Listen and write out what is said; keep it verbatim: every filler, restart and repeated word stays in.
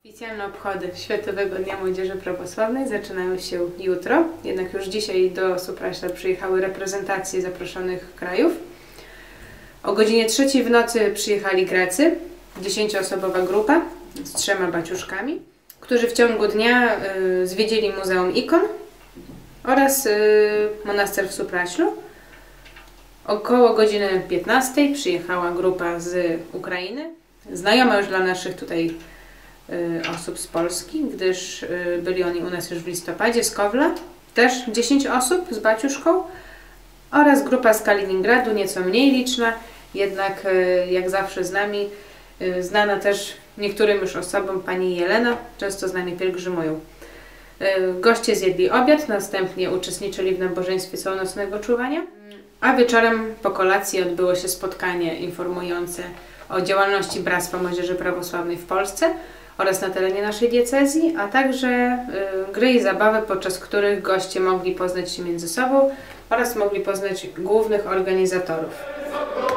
Oficjalne obchody Światowego Dnia Młodzieży Prawosławnej zaczynają się jutro, jednak już dzisiaj do Supraśla przyjechały reprezentacje zaproszonych krajów. O godzinie trzeciej w nocy przyjechali Grecy, dziesięcioosobowa grupa z trzema baciuszkami, którzy w ciągu dnia y, zwiedzili Muzeum Ikon oraz y, monaster w Supraślu. Około godziny piętnastej przyjechała grupa z Ukrainy, znajoma już dla naszych tutaj osób z Polski, gdyż byli oni u nas już w listopadzie, z Kowla, też dziesięć osób z baciuszką oraz grupa z Kaliningradu, nieco mniej liczna, jednak jak zawsze z nami, znana też niektórym już osobom pani Jelena, często z nami pielgrzymują. Goście zjedli obiad, następnie uczestniczyli w nabożeństwie całonocnego czuwania, a wieczorem po kolacji odbyło się spotkanie informujące o działalności Bractwa Młodzieży Prawosławnej w Polsce oraz na terenie naszej diecezji, a także y, gry i zabawy, podczas których goście mogli poznać się między sobą oraz mogli poznać głównych organizatorów.